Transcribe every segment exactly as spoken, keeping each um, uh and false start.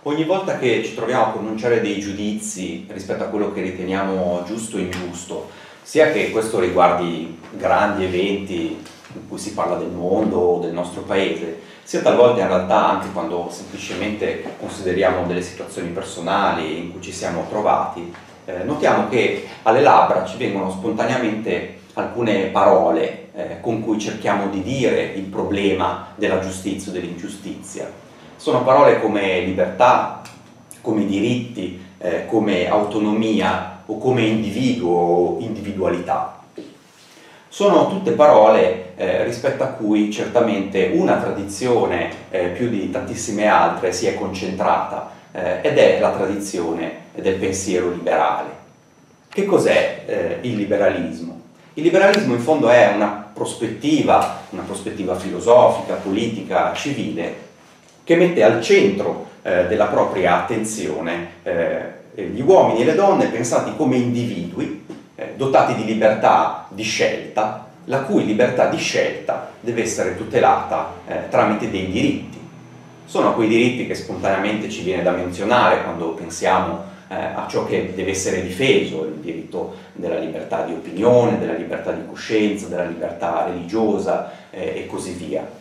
Ogni volta che ci troviamo a pronunciare dei giudizi rispetto a quello che riteniamo giusto o ingiusto, sia che questo riguardi grandi eventi in cui si parla del mondo o del nostro paese, sia talvolta in realtà anche quando semplicemente consideriamo delle situazioni personali in cui ci siamo trovati, eh, notiamo che alle labbra ci vengono spontaneamente alcune parole eh, con cui cerchiamo di dire il problema della giustizia o dell'ingiustizia. Sono parole come libertà, come diritti, eh, come autonomia o come individuo o individualità. Sono tutte parole eh, rispetto a cui certamente una tradizione eh, più di tantissime altre si è concentrata eh, ed è la tradizione del pensiero liberale. Che cos'è eh, il liberalismo? Il liberalismo in fondo è una prospettiva, una prospettiva filosofica, politica, civile, che mette al centro eh, della propria attenzione eh, gli uomini e le donne pensati come individui eh, dotati di libertà di scelta, la cui libertà di scelta deve essere tutelata eh, tramite dei diritti. Sono quei diritti che spontaneamente ci viene da menzionare quando pensiamo eh, a ciò che deve essere difeso, il diritto della libertà di opinione, della libertà di coscienza, della libertà religiosa eh, e così via.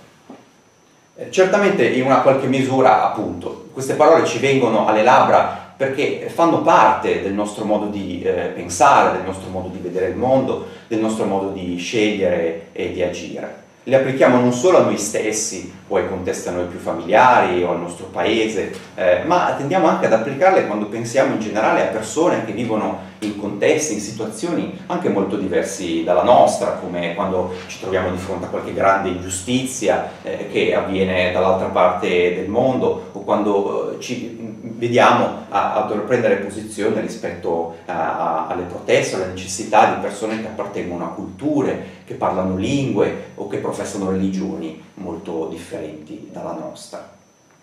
Certamente in una qualche misura, appunto, queste parole ci vengono alle labbra perché fanno parte del nostro modo di eh, pensare, del nostro modo di vedere il mondo, del nostro modo di scegliere e di agire. Le applichiamo non solo a noi stessi o ai contesti a noi più familiari o al nostro paese, eh, ma tendiamo anche ad applicarle quando pensiamo in generale a persone che vivono in contesti, in situazioni anche molto diversi dalla nostra, come quando ci troviamo di fronte a qualche grande ingiustizia eh, che avviene dall'altra parte del mondo, o quando eh, ci vediamo a, a dover prendere posizione rispetto a, a, alle proteste, alle necessità di persone che appartengono a culture, che parlano lingue o che professano religioni molto differenti dalla nostra.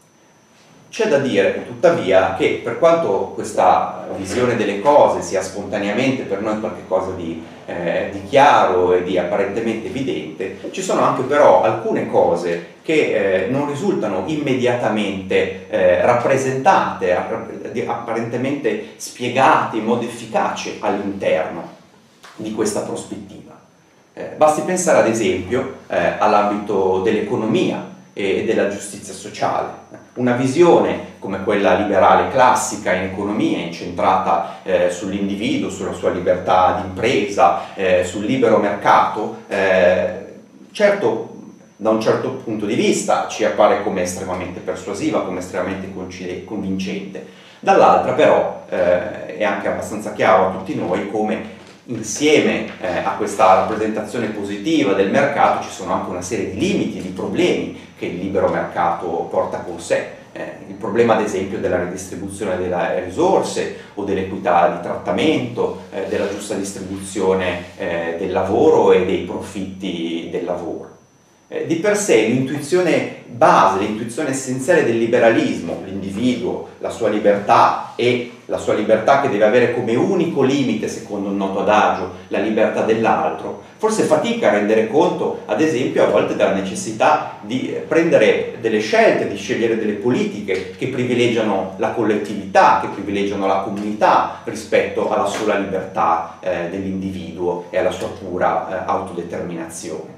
C'è da dire, tuttavia, che per quanto questa visione delle cose sia spontaneamente per noi qualcosa di, eh, di chiaro e di apparentemente evidente, ci sono anche però alcune cose che eh, non risultano immediatamente eh, rappresentate, apparentemente spiegate in modo efficace all'interno di questa prospettiva. Eh, basti pensare ad esempio eh, all'ambito dell'economia e della giustizia sociale. Una visione come quella liberale classica in economia, incentrata eh, sull'individuo, sulla sua libertà di impresa, eh, sul libero mercato, eh, certo da un certo punto di vista ci appare come estremamente persuasiva, come estremamente convincente. Dall'altra però eh, è anche abbastanza chiaro a tutti noi come insieme eh, a questa rappresentazione positiva del mercato ci sono anche una serie di limiti, di problemi che il libero mercato porta con sé. Eh, il problema ad esempio della redistribuzione delle risorse o dell'equità di trattamento, eh, della giusta distribuzione eh, del lavoro e dei profitti del lavoro. Eh, di per sé l'intuizione base, l'intuizione essenziale del liberalismo, l'individuo, la sua libertà e la sua libertà che deve avere come unico limite, secondo un noto adagio, la libertà dell'altro, forse fatica a rendere conto, ad esempio, a volte della necessità di prendere delle scelte, di scegliere delle politiche che privilegiano la collettività, che privilegiano la comunità rispetto alla sola libertà eh, dell'individuo e alla sua pura eh, autodeterminazione.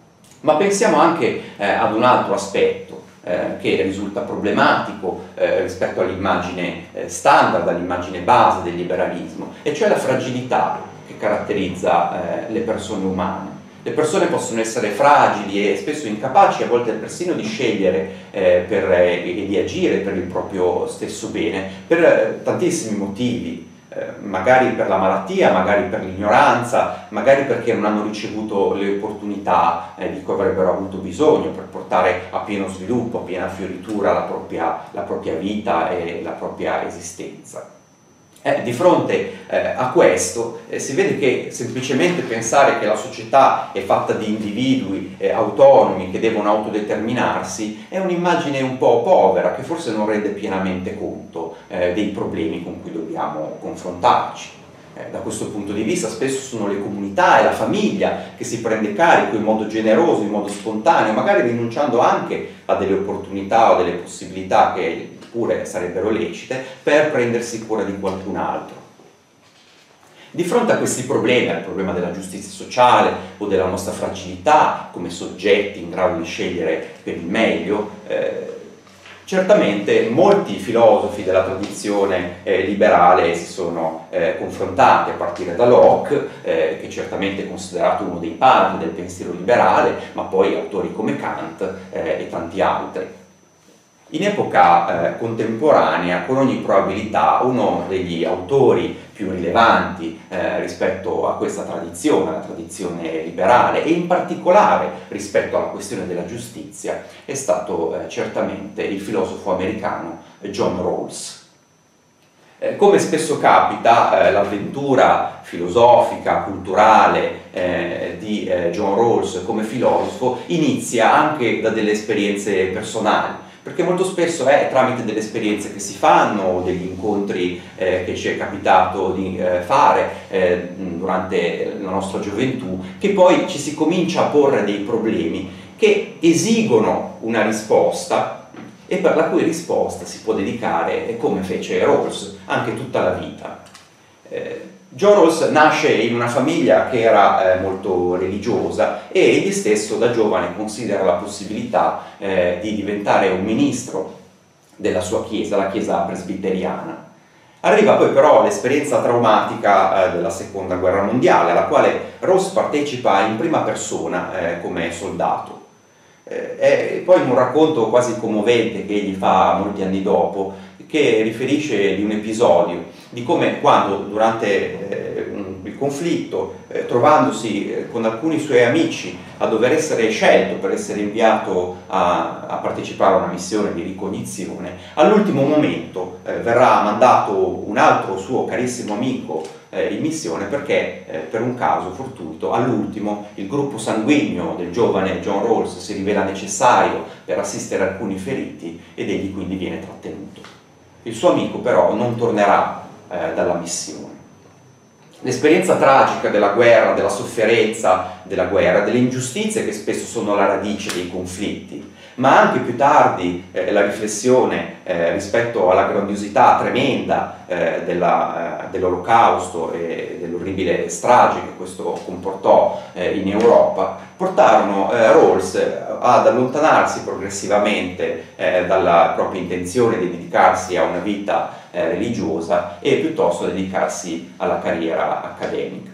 Ma pensiamo anche eh, ad un altro aspetto eh, che risulta problematico eh, rispetto all'immagine eh, standard, all'immagine base del liberalismo, e cioè la fragilità che caratterizza eh, le persone umane. Le persone possono essere fragili e spesso incapaci, a volte persino di scegliere eh, per, eh, e di agire per il proprio stesso bene, per eh, tantissimi motivi. Magari per la malattia, magari per l'ignoranza, magari perché non hanno ricevuto le opportunità eh, di cui avrebbero avuto bisogno per portare a pieno sviluppo, a piena fioritura la propria, la propria vita e la propria esistenza. Eh, di fronte eh, a questo eh, si vede che semplicemente pensare che la società è fatta di individui eh, autonomi che devono autodeterminarsi è un'immagine un po' povera, che forse non rende pienamente conto eh, dei problemi con cui dobbiamo confrontarci. Eh, da questo punto di vista spesso sono le comunità e la famiglia che si prende carico in modo generoso, in modo spontaneo, magari rinunciando anche a delle opportunità o delle possibilità che seppure sarebbero lecite, per prendersi cura di qualcun altro. Di fronte a questi problemi, al problema della giustizia sociale o della nostra fragilità come soggetti in grado di scegliere per il meglio, eh, certamente molti filosofi della tradizione eh, liberale si sono eh, confrontati, a partire da Locke, eh, che certamente è considerato uno dei padri del pensiero liberale, ma poi autori come Kant eh, e tanti altri. In epoca eh, contemporanea, con ogni probabilità, uno degli autori più rilevanti eh, rispetto a questa tradizione, la tradizione liberale, e in particolare rispetto alla questione della giustizia, è stato eh, certamente il filosofo americano John Rawls. Eh, come spesso capita, eh, l'avventura filosofica, culturale eh, di eh, John Rawls come filosofo inizia anche da delle esperienze personali, perché molto spesso è tramite delle esperienze che si fanno, degli incontri eh, che ci è capitato di eh, fare eh, durante la nostra gioventù, che poi ci si comincia a porre dei problemi che esigono una risposta e per la cui risposta si può dedicare, come fece Rawls, anche tutta la vita. Eh, John Rawls nasce in una famiglia che era eh, molto religiosa e egli stesso da giovane considera la possibilità eh, di diventare un ministro della sua chiesa, la chiesa presbiteriana. Arriva poi però l'esperienza traumatica eh, della seconda guerra mondiale, alla quale Rawls partecipa in prima persona eh, come soldato. Eh, e poi in un racconto quasi commovente che egli fa molti anni dopo, che riferisce di un episodio, di come quando durante eh, il conflitto, eh, trovandosi eh, con alcuni suoi amici a dover essere scelto per essere inviato a, a partecipare a una missione di ricognizione, all'ultimo momento eh, verrà mandato un altro suo carissimo amico eh, in missione perché eh, per un caso fortuito all'ultimo il gruppo sanguigno del giovane John Rawls si rivela necessario per assistere alcuni feriti ed egli quindi viene trattenuto. Il suo amico però non tornerà eh, dalla missione. L'esperienza tragica della guerra, della sofferenza della guerra, delle ingiustizie che spesso sono la radice dei conflitti, ma anche più tardi eh, la riflessione eh, rispetto alla grandiosità tremenda eh, della, eh, dell'Olocausto e dell'orribile strage che questo comportò eh, in Europa, portarono eh, Rawls ad allontanarsi progressivamente eh, dalla propria intenzione di dedicarsi a una vita eh, religiosa e piuttosto dedicarsi alla carriera accademica.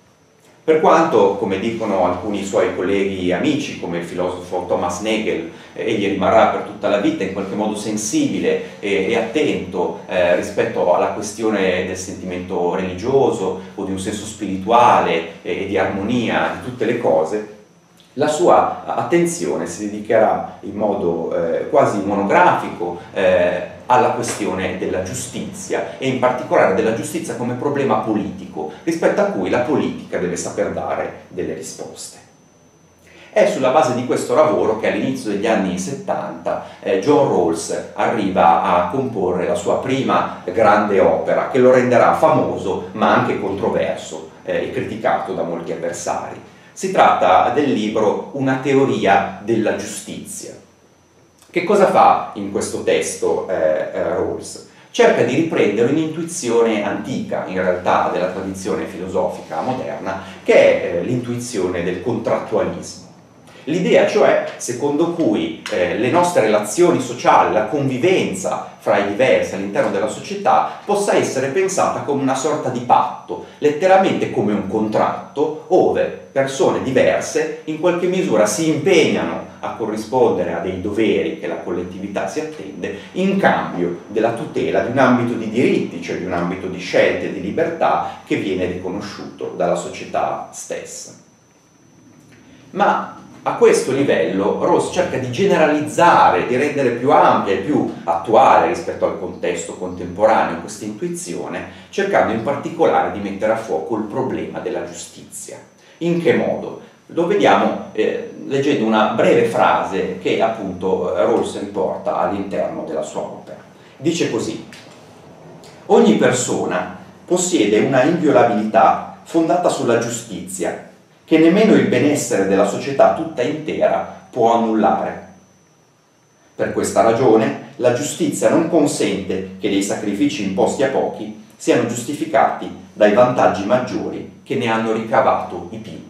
Per quanto, come dicono alcuni suoi colleghi amici, come il filosofo Thomas Nagel, eh, egli rimarrà per tutta la vita in qualche modo sensibile e, e attento eh, rispetto alla questione del sentimento religioso o di un senso spirituale e, e di armonia di tutte le cose, la sua attenzione si dedicherà in modo eh, quasi monografico eh, alla questione della giustizia e in particolare della giustizia come problema politico rispetto a cui la politica deve saper dare delle risposte. È sulla base di questo lavoro che all'inizio degli anni settanta eh, John Rawls arriva a comporre la sua prima grande opera che lo renderà famoso ma anche controverso eh, e criticato da molti avversari. Si tratta del libro Una teoria della giustizia. Che cosa fa in questo testo eh, eh, Rawls? Cerca di riprendere un'intuizione antica, in realtà della tradizione filosofica moderna, che è eh, l'intuizione del contrattualismo. L'idea cioè secondo cui eh, le nostre relazioni sociali, la convivenza fra i diversi all'interno della società possa essere pensata come una sorta di patto, letteralmente come un contratto, ove persone diverse in qualche misura si impegnano a corrispondere a dei doveri che la collettività si attende in cambio della tutela di un ambito di diritti, cioè di un ambito di scelte e di libertà che viene riconosciuto dalla società stessa. Ma a questo livello Rawls cerca di generalizzare, di rendere più ampia e più attuale rispetto al contesto contemporaneo questa intuizione, cercando in particolare di mettere a fuoco il problema della giustizia. In che modo? Lo vediamo eh, leggendo una breve frase che appunto Rawls riporta all'interno della sua opera. Dice così: ogni persona possiede una inviolabilità fondata sulla giustizia che nemmeno il benessere della società tutta intera può annullare. Per questa ragione, la giustizia non consente che dei sacrifici imposti a pochi siano giustificati dai vantaggi maggiori che ne hanno ricavato i più.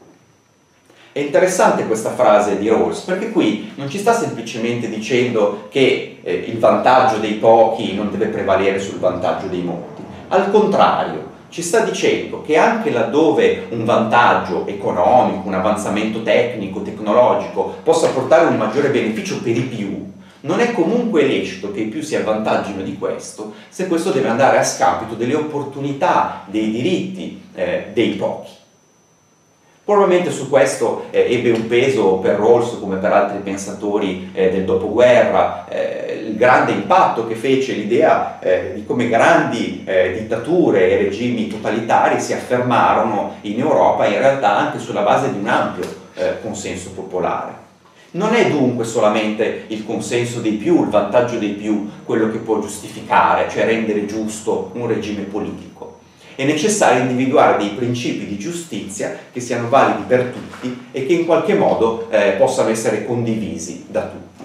È interessante questa frase di Rawls, perché qui non ci sta semplicemente dicendo che eh, il vantaggio dei pochi non deve prevalere sul vantaggio dei molti. Al contrario, ci sta dicendo che anche laddove un vantaggio economico, un avanzamento tecnico, tecnologico possa portare un maggiore beneficio per i più, non è comunque lecito che i più si avvantaggino di questo, se questo deve andare a scapito delle opportunità, dei diritti eh, dei pochi. Probabilmente su questo eh, ebbe un peso per Rawls, come per altri pensatori eh, del dopoguerra, eh, il grande impatto che fece l'idea eh, di come grandi eh, dittature e regimi totalitari si affermarono in Europa, in realtà anche sulla base di un ampio eh, consenso popolare. Non è dunque solamente il consenso dei più, il vantaggio dei più, quello che può giustificare, cioè rendere giusto un regime politico. È necessario individuare dei principi di giustizia che siano validi per tutti e che in qualche modo eh, possano essere condivisi da tutti.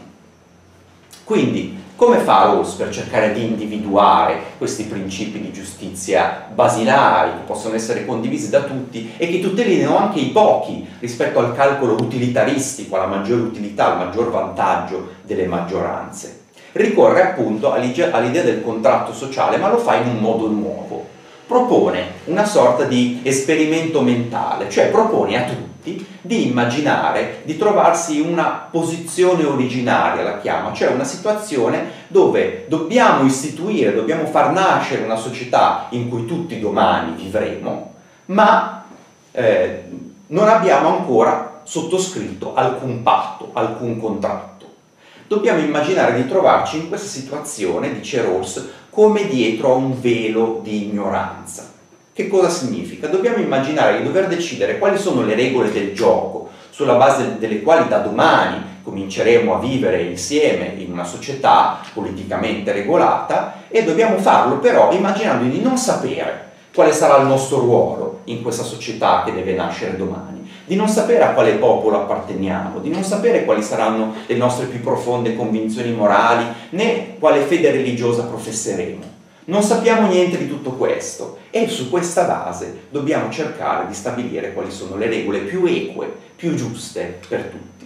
Quindi, come fa Rawls per cercare di individuare questi principi di giustizia basilari che possono essere condivisi da tutti e che tutelino anche i pochi rispetto al calcolo utilitaristico, alla maggiore utilità, al maggior vantaggio delle maggioranze? Ricorre appunto all'idea del contratto sociale, ma lo fa in un modo nuovo. Propone una sorta di esperimento mentale, cioè propone a tutti di immaginare di trovarsi in una posizione originaria, la chiama, cioè una situazione dove dobbiamo istituire, dobbiamo far nascere una società in cui tutti domani vivremo, ma eh, non abbiamo ancora sottoscritto alcun patto, alcun contratto. Dobbiamo immaginare di trovarci in questa situazione, dice Rawls, come dietro a un velo di ignoranza. Che cosa significa? Dobbiamo immaginare di dover decidere quali sono le regole del gioco, sulla base delle quali da domani cominceremo a vivere insieme in una società politicamente regolata, e dobbiamo farlo però immaginando di non sapere quale sarà il nostro ruolo in questa società che deve nascere domani, di non sapere a quale popolo apparteniamo, di non sapere quali saranno le nostre più profonde convinzioni morali, né quale fede religiosa professeremo. Non sappiamo niente di tutto questo e su questa base dobbiamo cercare di stabilire quali sono le regole più eque, più giuste per tutti.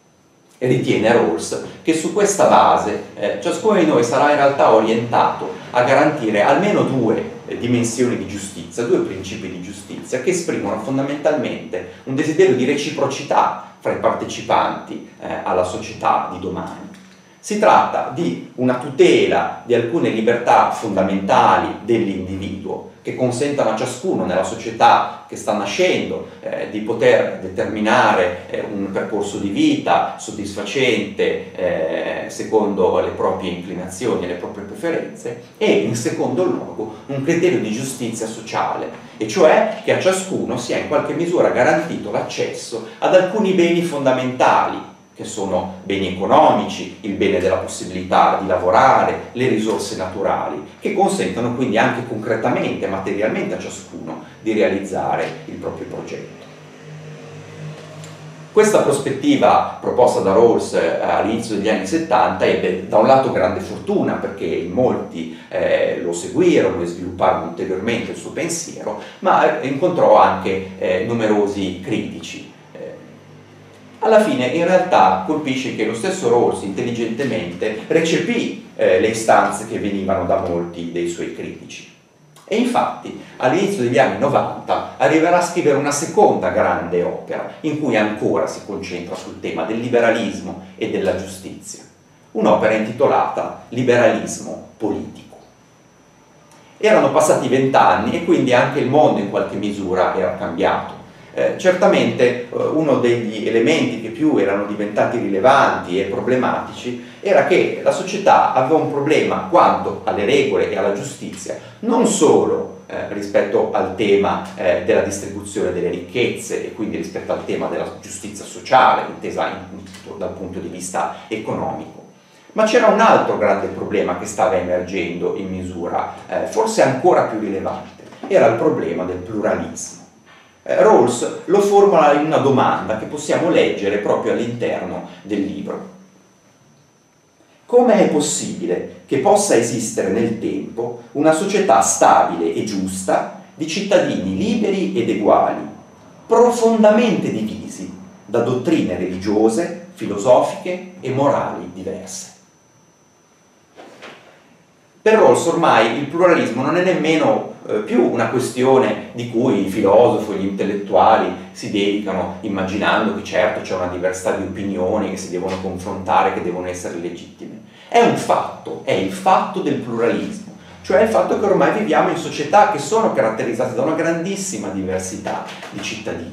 E ritiene Rawls che su questa base eh, ciascuno di noi sarà in realtà orientato a garantire almeno due eh, dimensioni di giustizia, due principi di giustizia che esprimono fondamentalmente un desiderio di reciprocità fra i partecipanti eh, alla società di domani. Si tratta di una tutela di alcune libertà fondamentali dell'individuo che consentano a ciascuno nella società che sta nascendo eh, di poter determinare eh, un percorso di vita soddisfacente eh, secondo le proprie inclinazioni e le proprie preferenze, e in secondo luogo un criterio di giustizia sociale, e cioè che a ciascuno sia in qualche misura garantito l'accesso ad alcuni beni fondamentali che sono beni economici, il bene della possibilità di lavorare, le risorse naturali, che consentono quindi anche concretamente, materialmente a ciascuno di realizzare il proprio progetto. Questa prospettiva proposta da Rawls eh, all'inizio degli anni settanta ebbe da un lato grande fortuna, perché molti eh, lo seguirono e svilupparono ulteriormente il suo pensiero, ma incontrò anche eh, numerosi critici. Alla fine, in realtà, colpisce che lo stesso Rawls intelligentemente recepì eh, le istanze che venivano da molti dei suoi critici. E infatti, all'inizio degli anni novanta, arriverà a scrivere una seconda grande opera, in cui ancora si concentra sul tema del liberalismo e della giustizia. Un'opera intitolata Liberalismo politico. Erano passati vent'anni e quindi anche il mondo in qualche misura era cambiato. Eh, certamente eh, uno degli elementi che più erano diventati rilevanti e problematici era che la società aveva un problema quanto alle regole e alla giustizia, non solo eh, rispetto al tema eh, della distribuzione delle ricchezze e quindi rispetto al tema della giustizia sociale, intesa in, dal punto di vista economico, ma c'era un altro grande problema che stava emergendo in misura eh, forse ancora più rilevante, era il problema del pluralismo. Rawls lo formula in una domanda che possiamo leggere proprio all'interno del libro. come è possibile che possa esistere nel tempo una società stabile e giusta di cittadini liberi ed uguali, profondamente divisi da dottrine religiose, filosofiche e morali diverse. Per Rawls ormai il pluralismo non è nemmeno eh, più una questione di cui i filosofi, gli intellettuali si dedicano immaginando che certo c'è una diversità di opinioni che si devono confrontare, che devono essere legittime. È un fatto, è il fatto del pluralismo, cioè il fatto che ormai viviamo in società che sono caratterizzate da una grandissima diversità di cittadini.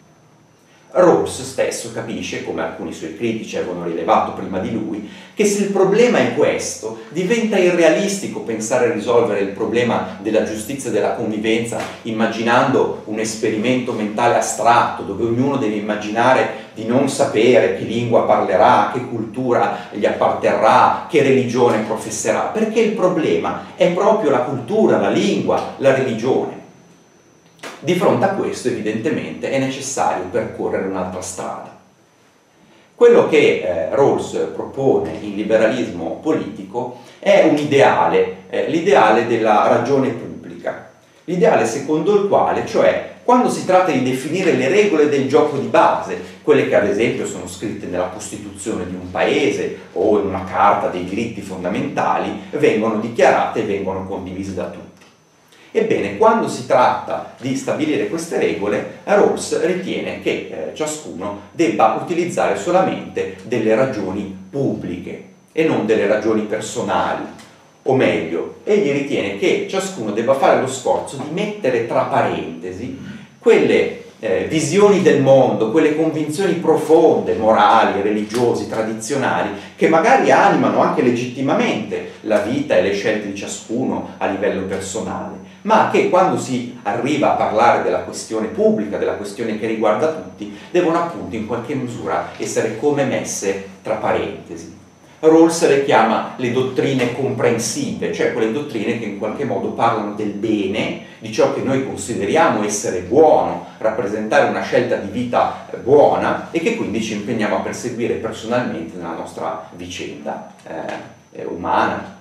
Rawls stesso capisce, come alcuni suoi critici avevano rilevato prima di lui, che se il problema è questo, diventa irrealistico pensare a risolvere il problema della giustizia e della convivenza immaginando un esperimento mentale astratto dove ognuno deve immaginare di non sapere che lingua parlerà, che cultura gli apparterrà, che religione professerà, perché il problema è proprio la cultura, la lingua, la religione. Di fronte a questo, evidentemente, è necessario percorrere un'altra strada. Quello che eh, Rawls propone in liberalismo politico è un ideale, eh, l'ideale della ragione pubblica, l'ideale secondo il quale, cioè, quando si tratta di definire le regole del gioco di base, quelle che ad esempio sono scritte nella Costituzione di un paese o in una Carta dei diritti fondamentali, vengono dichiarate e vengono condivise da tutti. Ebbene, quando si tratta di stabilire queste regole, Rawls ritiene che eh, ciascuno debba utilizzare solamente delle ragioni pubbliche e non delle ragioni personali. O meglio, egli ritiene che ciascuno debba fare lo sforzo di mettere tra parentesi quelle eh, visioni del mondo, quelle convinzioni profonde, morali, religiose, tradizionali, che magari animano anche legittimamente la vita e le scelte di ciascuno a livello personale, ma che quando si arriva a parlare della questione pubblica, della questione che riguarda tutti, devono appunto in qualche misura essere come messe tra parentesi. Rawls le chiama le dottrine comprensive, cioè quelle dottrine che in qualche modo parlano del bene, di ciò che noi consideriamo essere buono, rappresentare una scelta di vita buona e che quindi ci impegniamo a perseguire personalmente nella nostra vicenda eh, umana.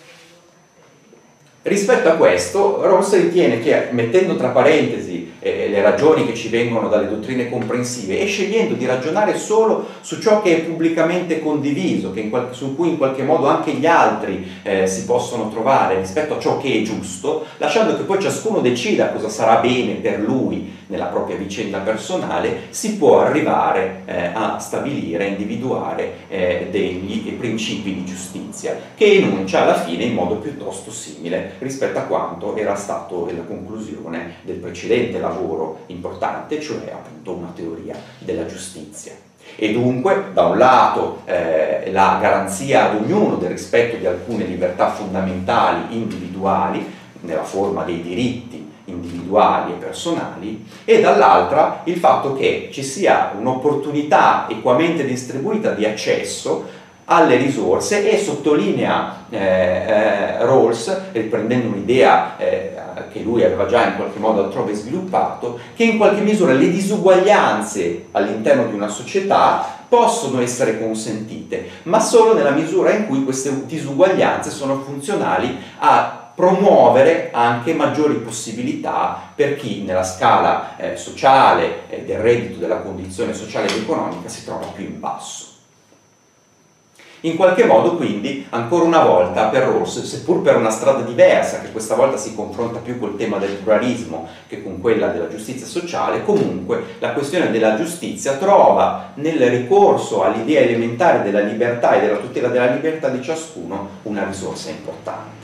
Rispetto a questo, Rawls ritiene che, mettendo tra parentesi eh, le ragioni che ci vengono dalle dottrine comprensive e scegliendo di ragionare solo su ciò che è pubblicamente condiviso, che in qualche, su cui in qualche modo anche gli altri eh, si possono trovare rispetto a ciò che è giusto, lasciando che poi ciascuno decida cosa sarà bene per lui nella propria vicenda personale, si può arrivare eh, a stabilire, a individuare eh, degli principi di giustizia che enuncia alla fine in modo piuttosto simile rispetto a quanto era stato la conclusione del precedente lavoro importante, cioè appunto una teoria della giustizia. E dunque, da un lato, eh, la garanzia ad ognuno del rispetto di alcune libertà fondamentali individuali, nella forma dei diritti individuali e personali, e dall'altra il fatto che ci sia un'opportunità equamente distribuita di accesso alle risorse e sottolinea eh, eh, Rawls, riprendendo un'idea eh, che lui aveva già in qualche modo altrove sviluppato, che in qualche misura le disuguaglianze all'interno di una società possono essere consentite, ma solo nella misura in cui queste disuguaglianze sono funzionali a promuovere anche maggiori possibilità per chi nella scala eh, sociale eh, del reddito, della condizione sociale ed economica si trova più in basso. In qualche modo, quindi, ancora una volta per Rawls, seppur per una strada diversa, che questa volta si confronta più col tema del pluralismo che con quella della giustizia sociale, comunque la questione della giustizia trova nel ricorso all'idea elementare della libertà e della tutela della libertà di ciascuno una risorsa importante.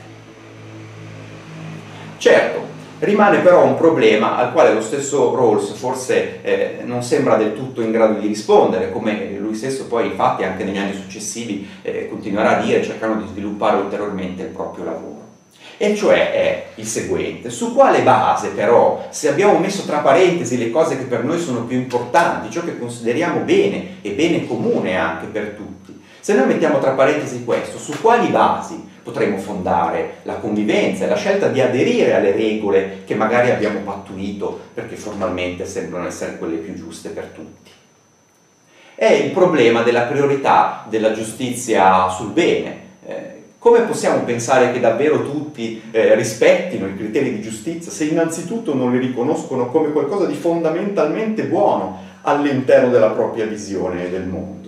Certo, rimane però un problema al quale lo stesso Rawls forse eh, non sembra del tutto in grado di rispondere, come lui stesso poi infatti anche negli anni successivi eh, continuerà a dire, cercando di sviluppare ulteriormente il proprio lavoro. E cioè è il seguente: su quale base però, se abbiamo messo tra parentesi le cose che per noi sono più importanti, ciò che consideriamo bene e bene comune anche per tutti, se noi mettiamo tra parentesi questo, su quali basi potremo fondare la convivenza e la scelta di aderire alle regole che magari abbiamo pattuito perché formalmente sembrano essere quelle più giuste per tutti? è il problema della priorità della giustizia sul bene. Eh, come possiamo pensare che davvero tutti eh, rispettino i criteri di giustizia se innanzitutto non li riconoscono come qualcosa di fondamentalmente buono all'interno della propria visione del mondo?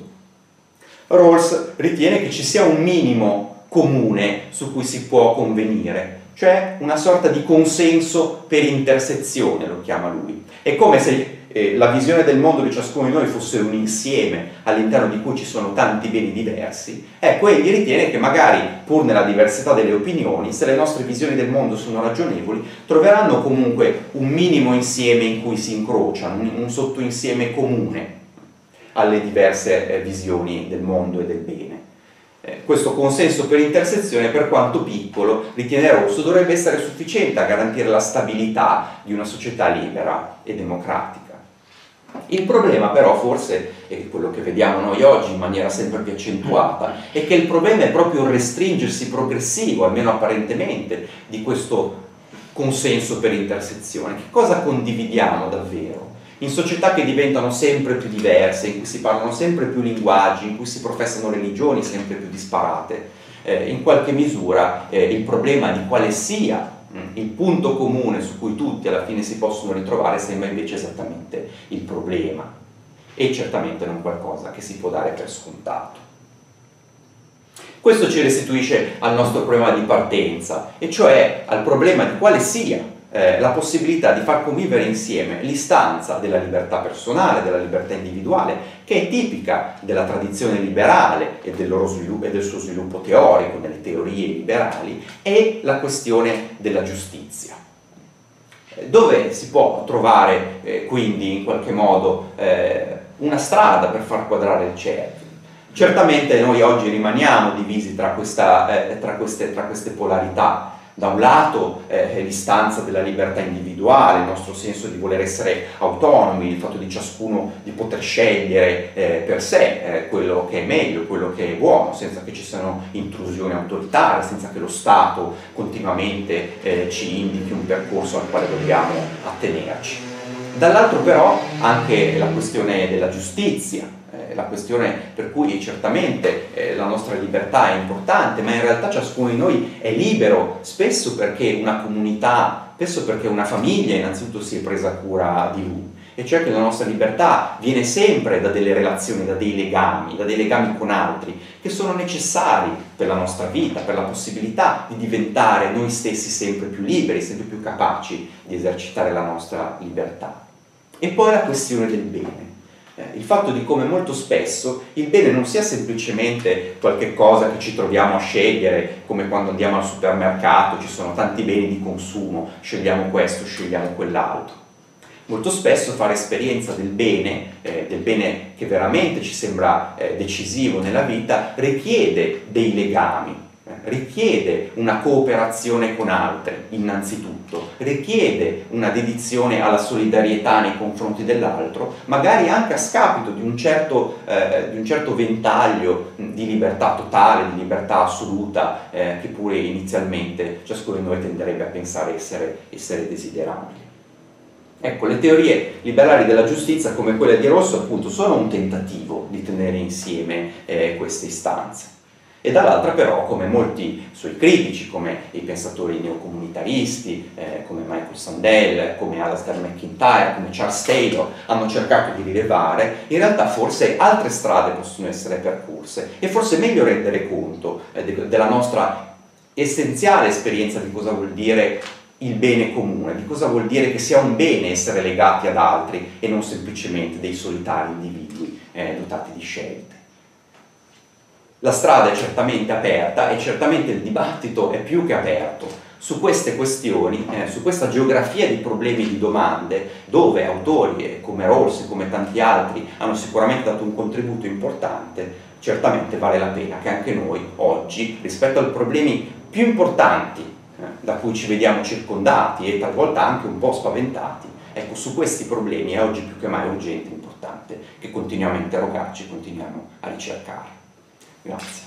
Rawls ritiene che ci sia un minimo comune su cui si può convenire, cioè una sorta di consenso per intersezione, lo chiama lui. È come se eh, la visione del mondo di ciascuno di noi fosse un insieme all'interno di cui ci sono tanti beni diversi. Ecco, egli ritiene che magari, pur nella diversità delle opinioni, se le nostre visioni del mondo sono ragionevoli, troveranno comunque un minimo insieme in cui si incrociano, un, un sottoinsieme comune alle diverse eh, visioni del mondo e del bene. Eh, questo consenso per intersezione, per quanto piccolo, ritiene Rosso, dovrebbe essere sufficiente a garantire la stabilità di una società libera e democratica. Il problema però, forse, è quello che vediamo noi oggi in maniera sempre più accentuata, è che il problema è proprio il restringersi progressivo, almeno apparentemente, di questo consenso per intersezione. Che cosa condividiamo davvero? In società che diventano sempre più diverse, in cui si parlano sempre più linguaggi, in cui si professano religioni sempre più disparate, eh, in qualche misura eh, il problema di quale sia mh, il punto comune su cui tutti alla fine si possono ritrovare sembra invece esattamente il problema, e certamente non qualcosa che si può dare per scontato. Questo ci restituisce al nostro problema di partenza, e cioè al problema di quale sia Eh, la possibilità di far convivere insieme l'istanza della libertà personale, della libertà individuale, che è tipica della tradizione liberale e del, loro sviluppo, e del suo sviluppo teorico nelle teorie liberali, e la questione della giustizia, eh, dove si può trovare eh, quindi in qualche modo eh, una strada per far quadrare il cerchio. Certamente noi oggi rimaniamo divisi tra, questa, eh, tra, queste, tra queste polarità. Da un lato eh, l'istanza della libertà individuale, il nostro senso di voler essere autonomi, il fatto di ciascuno di poter scegliere eh, per sé eh, quello che è meglio, quello che è buono, senza che ci siano intrusioni autoritarie, senza che lo Stato continuamente eh, ci indichi un percorso al quale dobbiamo attenerci. Dall'altro però anche la questione della giustizia, la questione per cui certamente eh, la nostra libertà è importante, ma in realtà ciascuno di noi è libero, spesso perché una comunità, spesso perché una famiglia innanzitutto si è presa cura di lui, e cioè che la nostra libertà viene sempre da delle relazioni, da dei legami, da dei legami con altri, che sono necessari per la nostra vita, per la possibilità di diventare noi stessi sempre più liberi, sempre più capaci di esercitare la nostra libertà. E poi la questione del bene. Il fatto di come molto spesso il bene non sia semplicemente qualche cosa che ci troviamo a scegliere, come quando andiamo al supermercato, ci sono tanti beni di consumo, scegliamo questo, scegliamo quell'altro. Molto spesso fare esperienza del bene, eh, del bene che veramente ci sembra eh, decisivo nella vita, richiede dei legami, richiede una cooperazione con altri innanzitutto, richiede una dedizione alla solidarietà nei confronti dell'altro, magari anche a scapito di un certo, eh, di un certo ventaglio di libertà totale, di libertà assoluta, eh, che pure inizialmente ciascuno di noi tenderebbe a pensare essere, essere desiderabile. Ecco, le teorie liberali della giustizia, come quella di Rosso, appunto, sono un tentativo di tenere insieme eh, queste istanze. E dall'altra però, come molti suoi critici, come i pensatori neocomunitaristi, eh, come Michael Sandel, come Alasdair MacIntyre, come Charles Taylor, hanno cercato di rilevare, in realtà forse altre strade possono essere percorse, e forse è meglio rendere conto eh, de- della nostra essenziale esperienza di cosa vuol dire il bene comune, di cosa vuol dire che sia un bene essere legati ad altri e non semplicemente dei solitari individui eh, dotati di scelte. La strada è certamente aperta, e certamente il dibattito è più che aperto su queste questioni, eh, su questa geografia di problemi e di domande, dove autori come Rawls e come tanti altri hanno sicuramente dato un contributo importante. Certamente vale la pena che anche noi oggi, rispetto ai problemi più importanti eh, da cui ci vediamo circondati e talvolta anche un po' spaventati, ecco, su questi problemi è oggi più che mai urgente e importante che continuiamo a interrogarci, continuiamo a ricercare. Grazie.